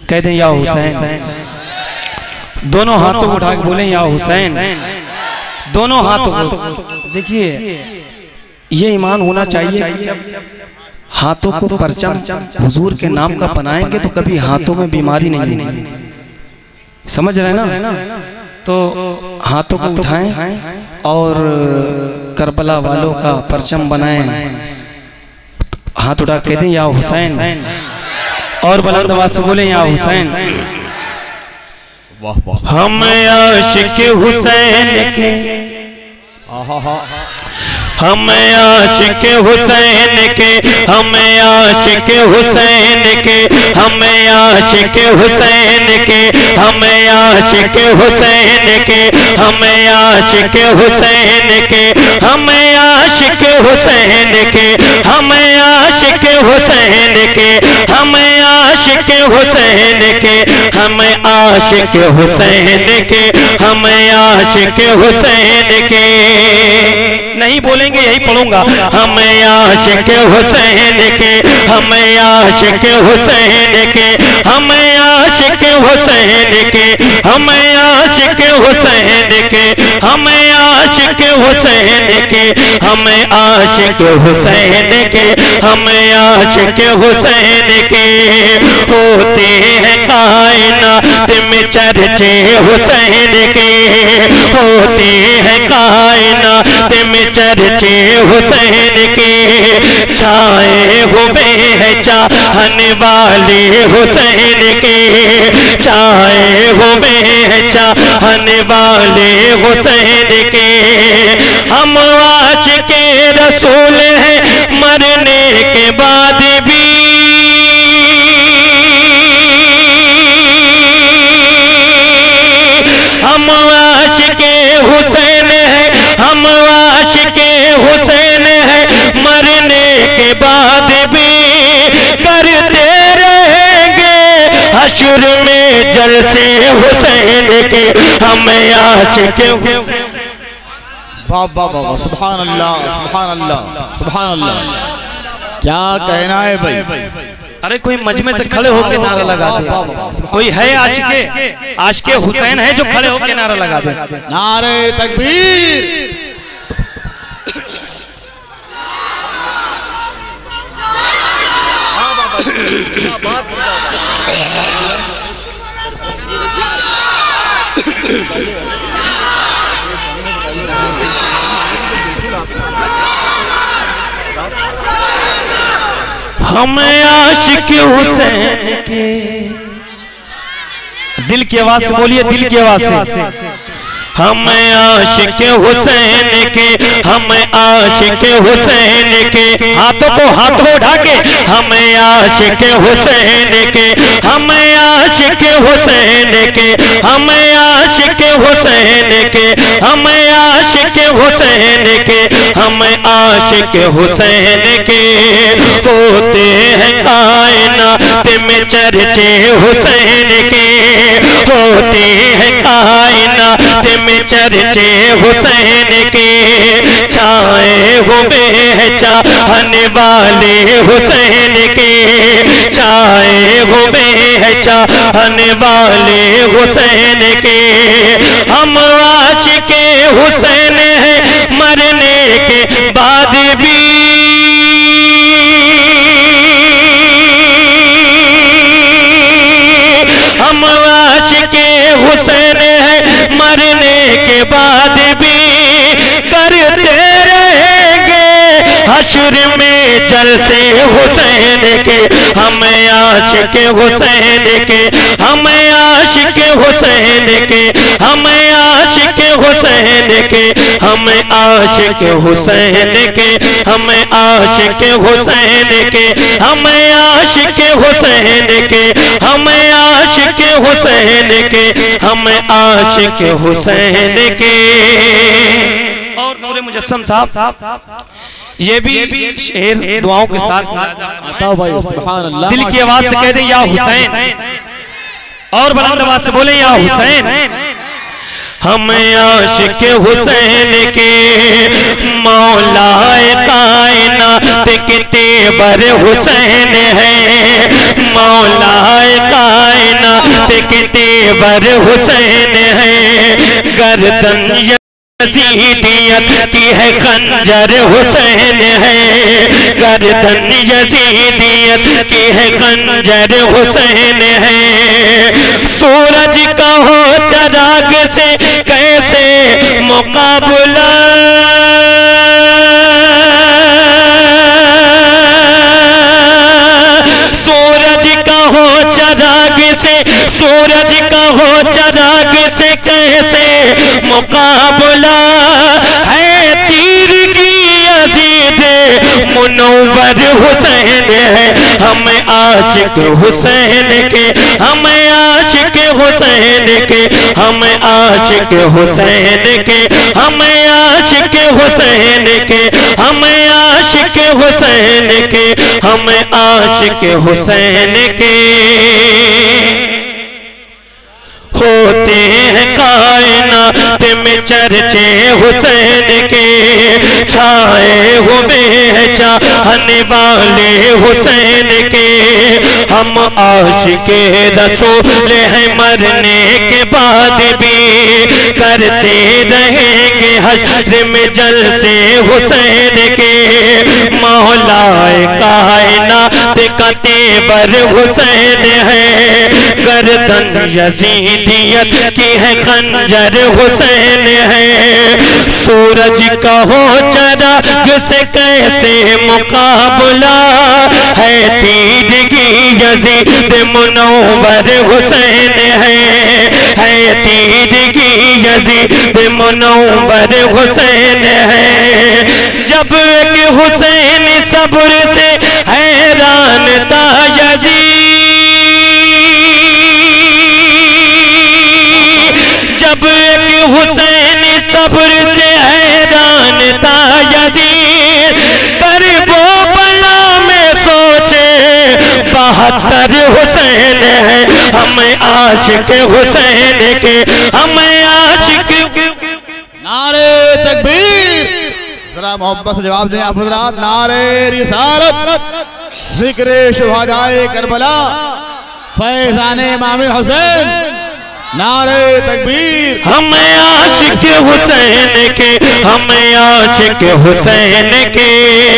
कह दें या हुसैन। दोनों हाथों को उठा के बोले या हुसैन, दोनों हाथों को। देखिए ये ईमान होना चाहिए कि जब हाथों को परचम हुजूर के नाम का बनाएंगे तो कभी हाथों में बीमारी नहीं होगी। समझ रहे हैं ना? तो हाथों को उठाएं और करबला वालों का परचम बनाएं। हाथ उठा के दें या हुसैन और बुलंद आवाज से बोले या हुसैन। हम आशिक हुसैन के, हम आशिक हुसैन के, हम आशिक हुसैन के, हम आशिक हुसैन के, हम आशिक हुसैन के, हम आशिक हुसैन के, हम आशिक हुसैन के, हम आशिक हुसैन के, हम आशिक हुसैन के, हम आशिक हुसैन के, हम आशिक हुसैन के। नहीं बोलेंगे यही पढ़ूंगा। हम आशिक हुसैन के, हम आशिक हुसैन के, हम आशिक हुसैन के, हम आशिक हुसैन के, हम आशिक हुसैन के, हम आशिक हुसैन के, हम आशिक हुसैन के। होते हैं कायनात में चर्चे हुसैन के, होते हैं कायनात में चर्चे हुसैन के। छाए हुए हैं चाहने वाले हुसैन के, छाए हुए हैं चाहने वाले हुसैन के। हम आशिके रसूल हैं मरने के बाद भी, हम आशिके हुसैन हैं, हम आशिके हुसैन हैं मरने के बाद भी। करते रहेंगे हश्र में जलसे हुसैन के, हम आशिके हुसैन। वाह वाह वाह, सुभान अल्लाह, सुभान अल्लाह, सुभान अल्लाह। क्या कहना है भाई? अरे कोई मजमे से खड़े होकर नारा लगा दे। कोई है आशिके हुसैन है जो खड़े होकर नारा लगा दे। नारे तकबीर। हम आशिक हुसैन के। दिल की आवाज से बोलिए, दिल की आवाज से। हम आशिक हुसैन के, हम आशिक हुसैन के। हाथों को हाथों उठा के, हम आशिक हुसैन के, हम आशिक हुसैन के, हम आशिक हुसैन के, हम आशिक हुसैन के, हम आशिक हुसैन के। होते हैं कायनात में चर्चे हुसैन के, होते हैं कायनात में चर्चे हुसैन के। छाए हुए हैं चाहने वाले हुसैन के, छाए हुए हैं चाहने वाले हुसैन के। हम आशिके हुसैन हैं मरने के बाद भी, हम आशिके हुसैन हैं मरने के बाद भी। करते रहेंगे हश्र में जलसे हुसैन के, हम आशिक हुसैन के, हम आशिक हुसैन के, हम आशिक हुसैन के, हम आशिक हुसैन के, हम आशिक हुसैन के, हम आशिक हुसैन के, हम आशिक हुसैन के, हम आशिक हुसैन के। और नूरे मुजस्सम साहब ये भी शेर दुआओं के साथ बताओ भाई। सुभान अल्लाह। दिल की आवाज से कह दे या हुसैन और बुलंद आवाज से बोले या हुसैन। हम आशिक हुसैन के, मौलाए कायनात के तेवर हुसैन है, मौलाए कायनात के तेवर हुसैन है, गर्दन यजीदियत की है खंजर हुसैन है, गर्दन यजीदियत की है खंजर हुसैन है। सूरज का हो चराग से कैसे मुकाबला, सूरज का हो चराग से, सूरज का हो चराग से कैसे मुकाबला है। तीर की यजीद मुनव्वर हुसैन है, हमें आशिक हुसैन के, हमें आशिक हुसैन के, हमें आशिक हुसैन के, हमें आशिक हुसैन के, हमें आशिक हुसैन के, हमें आशिक हुसैन के। होते हैं कायनात में चर्चे हुसैन के, छाए हुए हैं चाहने वाले हुसैन के। हम आशिके रसूल हैं, मरने के बाद भी करते रहेंगे हश्र में जलसे हुसैन के। मौलाए कायनात का तेवर हुसैन है, गर्दन यजीदियत की है खंजर हुसैन है। सूरज का हो चराग से कैसे मुकाबला है, तीर की यजीद मुनव्वर हुसैन है, तीर की यजीद मुनव्वर हुसैन है। जब एक हुसैन सब्र से हैरान था यजीद, जब एक हुसैन सब्र से हैरान था यजीद, करबो बला में सोचे 72 हुसैन है। हमें आशिक हुसैन के, हमें आशिक। नारे तकबीर, जरा मोहब्बत से जवाब दें आप हज़रात। नारे रिसालत, जिक्रे शुहदाए करबला, फैज़ाने इमाम हुसैन। नारे तकबीर। हमें आशिक हुसैन के, हमें आशिक हुसैन के।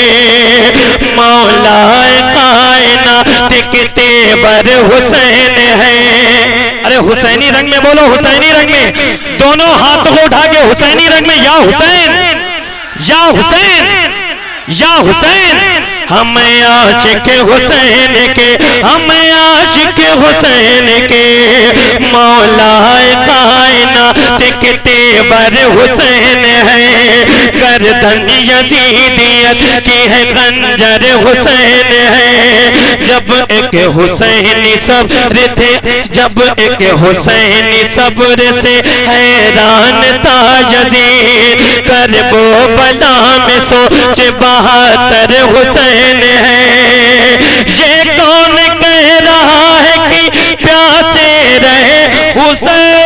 मौलाए कायनात के तेवर हुसैन है। अरे हुसैनी रंग में बोलो, हुसैनी रंग में, दोनों हाथों को उठा के हुसैनी रंग में, या हुसैन, या हुसैन, या हुसैन। हमें आशिक हुसैन के, हमें आशिक हुसैन के। मौलाए कायनात के तेवर हुसैन है, गर्दन यजीदियत की है खंजर हुसैन है। जब एक हुसैनी सब्र थे, जब एक हुसैनी सब्र से हैरान था यजीद, करबो बला में सोच 72 हुसैन है। ये कौन कह रहा है कि प्यासे रहे हुसैन,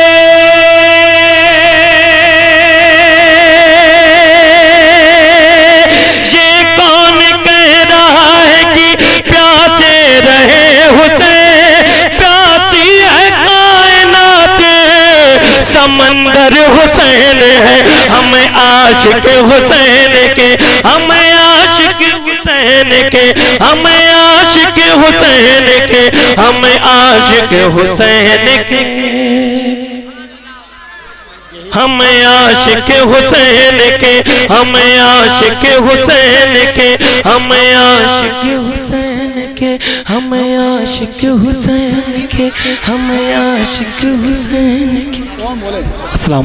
ये कौन कह रहा है कि प्यासे रहे हुसैन। प्यासी है कायनात समंदर हुसैन है। हमें आशिक हुसैन के, हमें आशिक हुसैन के, हमें आशिक हुसैन के, हमें आशिक हुसैन के। हमें आशिक हुसैन के, हमें आशिक हुसैन के, हमें आशिक हुसैन के, हमें आशिक हुसैन के, हमें आशिक हुसैन के। अस्सलाम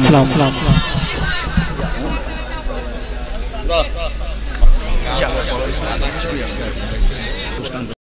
वालेकुम।